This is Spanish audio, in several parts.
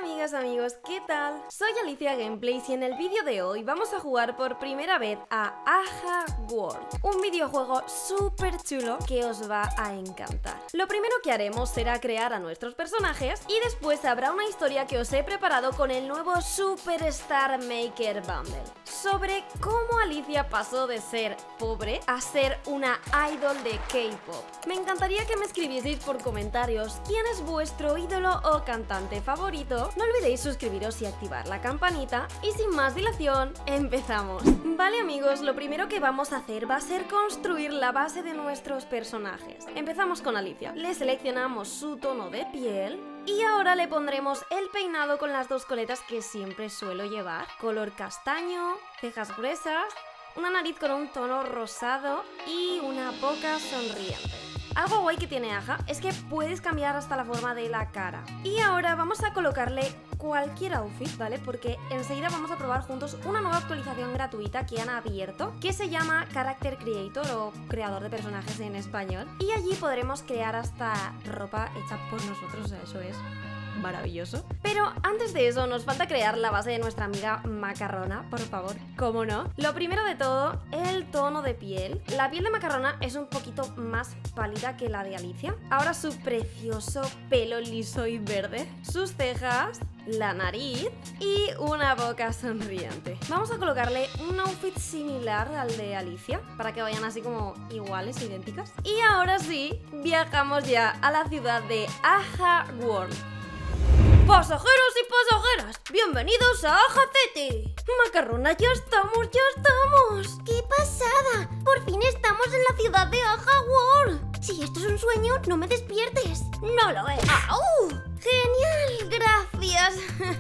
amigas, amigos, ¿qué tal? Soy Alicia Gameplays y en el vídeo de hoy vamos a jugar por primera vez a Aja World, un videojuego súper chulo que os va a encantar. Lo primero que haremos será crear a nuestros personajes y después habrá una historia que os he preparado con el nuevo Superstar Maker Bundle sobre cómo Alicia pasó de ser pobre a ser una idol de K-pop. Me encantaría que me escribieseis por comentarios quién es vuestro ídolo o cantante favorito. No olvidéis suscribiros y activar la campanita y sin más dilación, empezamos. Vale amigos, lo primero que vamos a hacer va a ser construir la base de nuestros personajes. Empezamos con Alicia. Le seleccionamos su tono de piel y ahora le pondremos el peinado con las dos coletas que siempre suelo llevar. Color castaño, cejas gruesas, una nariz con un tono rosado y una boca sonriente. Algo guay que tiene Aja es que puedes cambiar hasta la forma de la cara. Y ahora vamos a colocarle cualquier outfit, ¿vale? Porque enseguida vamos a probar juntos una nueva actualización gratuita que han abierto, que se llama Character Creator o creador de personajes en español. Y allí podremos crear hasta ropa hecha por nosotros, o sea, eso es maravilloso. Pero antes de eso nos falta crear la base de nuestra amiga Macarrona, por favor, ¿cómo no? Lo primero de todo, el tono de piel. La piel de Macarrona es un poquito más pálida que la de Alicia. Ahora su precioso pelo liso y verde, sus cejas, la nariz y una boca sonriente. Vamos a colocarle un outfit similar al de Alicia para que vayan así como iguales, idénticas. Y ahora sí, viajamos ya a la ciudad de Aja World. Pasajeros y pasajeras, bienvenidos a Aja City. Macarrona, ya estamos, ya estamos. ¡Qué pasada! Por fin estamos en la ciudad de Aja World. Si esto es un sueño, no me despiertes. No lo es. ¡Au! Genial, gracias.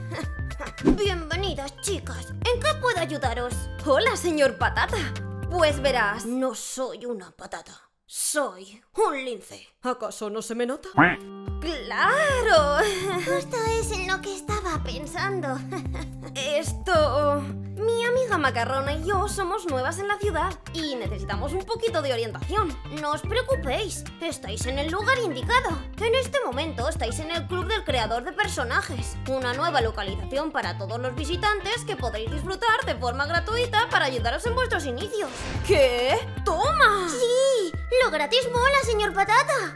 Bienvenidas, chicas. ¿En qué puedo ayudaros? Hola, señor Patata. Pues verás, no soy una patata. Soy un lince. ¿Acaso no se me nota? ¡Claro! Justo es en lo que estaba pensando. Mi amiga Macarrona y yo somos nuevas en la ciudad y necesitamos un poquito de orientación. No os preocupéis, estáis en el lugar indicado. En este momento estáis en el club del creador de personajes, una nueva localización para todos los visitantes que podréis disfrutar de forma gratuita para ayudaros en vuestros inicios. ¿Qué? ¡Toma! ¡Sí! ¡Lo gratis mola, señor Patata!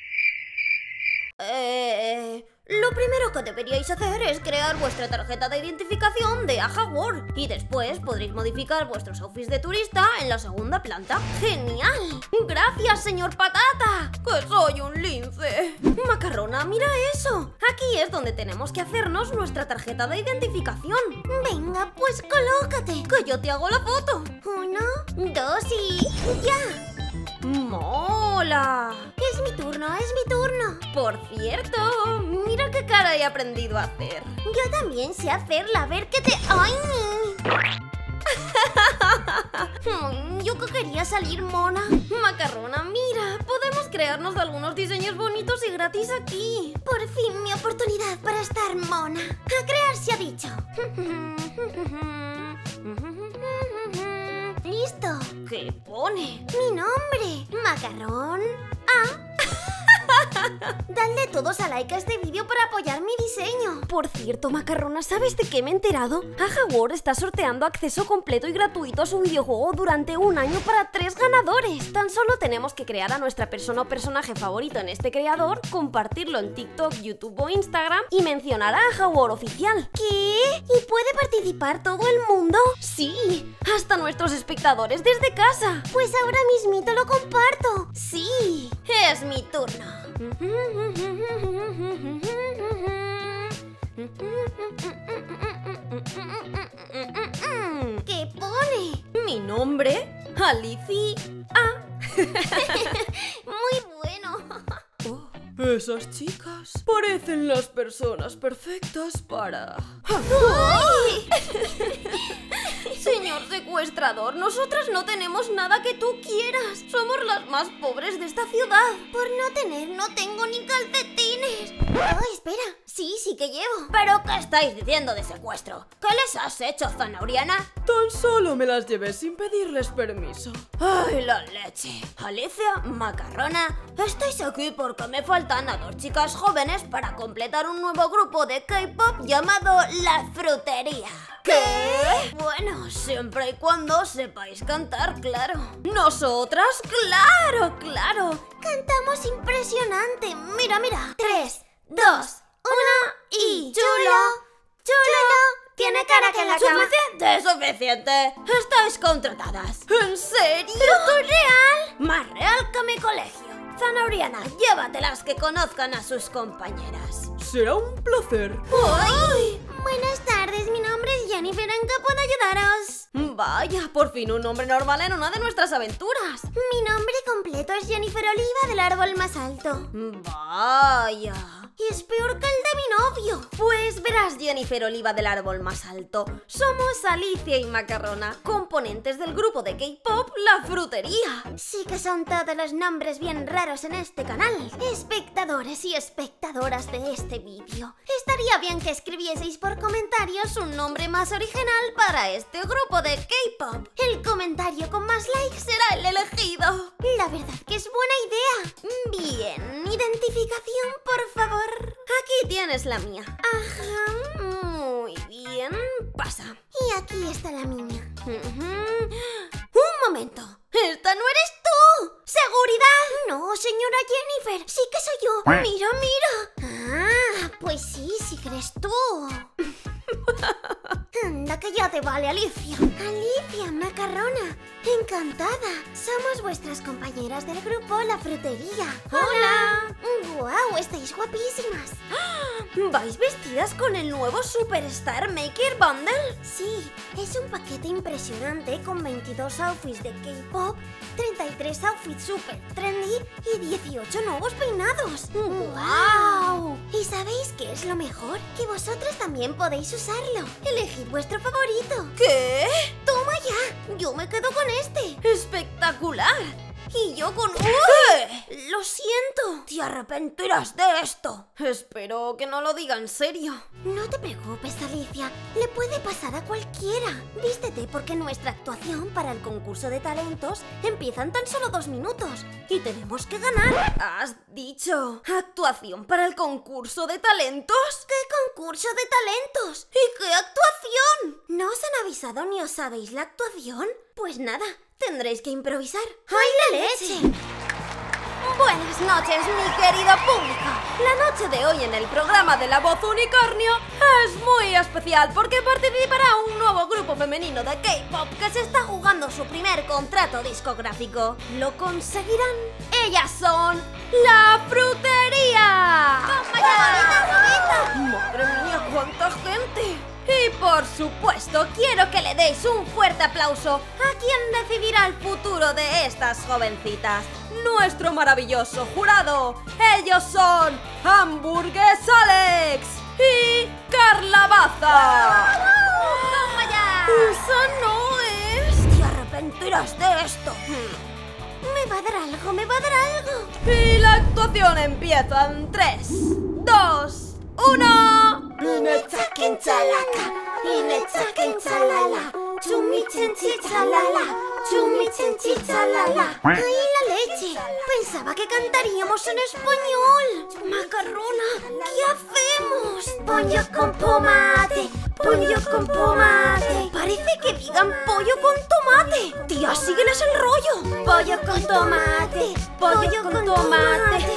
Lo primero que deberíais hacer es crear vuestra tarjeta de identificación de Aja World y después podréis modificar vuestros outfits de turista en la segunda planta. ¡Genial! ¡Gracias, señor Patata! ¡Que soy un lince! Macarrona, mira eso. Aquí es donde tenemos que hacernos nuestra tarjeta de identificación. Venga, pues colócate, que yo te hago la foto. 1, 2 y... ¡ya! ¡Mola! Es mi turno, es mi turno. Por cierto, mira qué cara he aprendido a hacer. Yo también sé hacerla, a ver qué te... ¡ay! Yo que quería salir mona. Macarrona, mira, podemos crearnos algunos diseños bonitos y gratis aquí. Por fin mi oportunidad para estar mona. A crear se ha dicho. ¡Listo! ¿Qué pone? Mi nombre, Macarrón A. Dadle todos a like a este vídeo para apoyar mi diseño. Por cierto, Macarrona, ¿sabes de qué me he enterado? Aja World está sorteando acceso completo y gratuito a su videojuego durante un año para 3 ganadores. Tan solo tenemos que crear a nuestra persona o personaje favorito en este creador, compartirlo en TikTok, YouTube o Instagram y mencionar a Aja World oficial. ¿Qué? ¿Y puede participar todo el mundo? Sí, hasta nuestros espectadores desde casa. Pues ahora mismito lo comparto. Sí, es mi turno. ¿Qué pone? Mi nombre, Alicia A. Muy bueno. Esas chicas parecen las personas perfectas para... ¡Ay! Señor secuestrador, nosotras no tenemos nada que tú quieras. Somos las más pobres de esta ciudad. Por no tener, no tengo ni calcetines. Oh, espera. Sí que llevo. ¿Pero qué estáis diciendo de secuestro? ¿Qué les has hecho, Zanahoriana? Tan solo me las llevé sin pedirles permiso. ¡Ay, la leche! Alicia, Macarrona, estáis aquí porque me faltan a 2 chicas jóvenes para completar un nuevo grupo de K-pop llamado La Frutería. ¿Qué? Bueno, siempre y cuando sepáis cantar, claro. ¿Nosotras? ¡Claro, claro! Cantamos impresionante. Mira. 3, 2, 1 y... ¡Chulo! Tiene cara que la cama... ¡Suficiente! Estáis contratadas. ¿En serio? ¿Esto es real? Más real que mi colegio. Zanahoriana, llévatelas que conozcan a sus compañeras. Será un placer. ¡Uy! Buenas tardes, mi nombre es Jennifer. ¿En qué puedo ayudaros? Vaya, por fin un nombre normal en una de nuestras aventuras. Mi nombre completo es Jennifer Oliva del árbol más alto. Vaya. Y es peor que el de mi novio. Pues verás, Jennifer Oliva del árbol más alto. Somos Alicia y Macarrona, componentes del grupo de K-pop La Frutería. Sí que son todos los nombres bien raros en este canal. Espectadores y espectadoras de este vídeo, estaría bien que escribieseis por comentarios un nombre más original para este grupo de K-pop. El comentario con más likes será el elegido. La verdad que es buena idea. Bien, identificación, por favor. Aquí tienes la mía. Ajá, Muy bien, pasa. y aquí está la mía. Un momento. ¡Esta no eres tú! ¡Seguridad! No, señora Jennifer, sí que soy yo. Mira. Ah, pues sí que eres tú. Anda, que ya te vale, Alicia. Alicia, Macarrona, encantada. Somos vuestras compañeras del grupo La Frutería. ¡Hola! ¡Guau! Estáis guapísimas. ¿Vais vestidas con el nuevo Superstar Maker Bundle? Sí, es un paquete impresionante con 22 outfits de K-pop, 33 outfits super trendy y 18 nuevos peinados. ¡Guau! ¿Y sabéis qué es lo mejor? Que vosotras también podéis usarlo. Elegid vuestro favorito. ¿Qué? ¡Toma ya! Yo me quedo con este. ¡Espectacular! Y yo con... ¿Qué? ¡Lo siento! Te arrepentirás de esto. Espero que no lo diga en serio. No te preocupes, Alicia. Le puede pasar a cualquiera. Vístete porque nuestra actuación para el concurso de talentos empieza en tan solo 2 minutos. Y tenemos que ganar. ¿Has dicho actuación para el concurso de talentos? ¿Qué concurso de talentos? ¿Y qué actuación? ¿No os han avisado ni os sabéis la actuación? Pues nada, tendréis que improvisar. ¡Ay, la leche! Buenas noches, mi querido público. La noche de hoy en el programa de La Voz Unicornio es muy especial porque participará un nuevo grupo femenino de K-pop que se está jugando su primer contrato discográfico. ¿Lo conseguirán? Ellas son La Frutería. ¡Madre mía, cuánta gente! Y por supuesto, quiero que le deis un fuerte aplauso a quien decidirá el futuro de estas jovencitas. Nuestro maravilloso jurado. Ellos son Hamburgues Alex y Carla Baza. ¡Toma ya! ¡Esa no es! Te arrepentirás de esto. Me va a dar algo. Y la actuación empieza en 3, 2, 1... Inechaken chalaka, inechaken chalala, chumichen chichalala, chumichen chichalala. ¡Ay, la leche! Pensaba que cantaríamos en español. Macarrona, ¿qué hacemos? Pollo con tomate, pollo con tomate. Parece que digan pollo con tomate. Tía, sígueles el rollo. Pollo con tomate, pollo con tomate.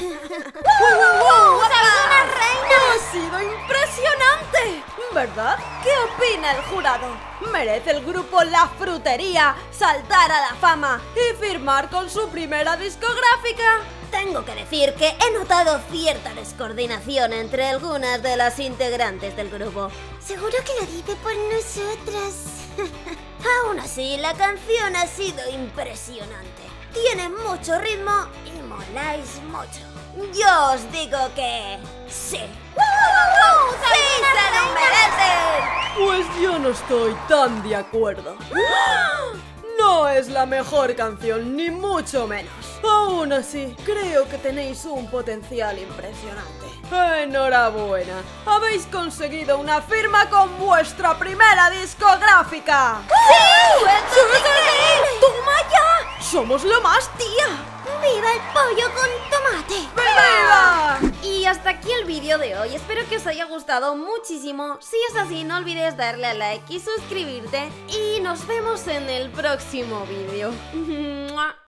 ¡Wow! ¡Una reina! ¡Ha sido impresionante! ¿Verdad? ¿Qué opina el jurado? ¿Merece el grupo La Frutería saltar a la fama y firmar con su primera discográfica? Tengo que decir que he notado cierta descoordinación entre algunas de las integrantes del grupo. Seguro que lo dice por nosotras. Aún así, la canción ha sido impresionante. Tiene mucho ritmo y moláis mucho. Yo os digo que... ¡sí! ¡Sí, se lo merecen! Pues yo no estoy tan de acuerdo. No es la mejor canción, ni mucho menos. Aún así, creo que tenéis un potencial impresionante. ¡Enhorabuena! Habéis conseguido una firma con vuestra primera discográfica. ¡Sí! ¡Toma ya! ¡Somos lo más, tía! ¡Viva el pollo con tomate! ¡Viva! Y hasta aquí el vídeo de hoy, espero que os haya gustado muchísimo. Si es así, no olvides darle a like y suscribirte. Y nos vemos en el próximo vídeo.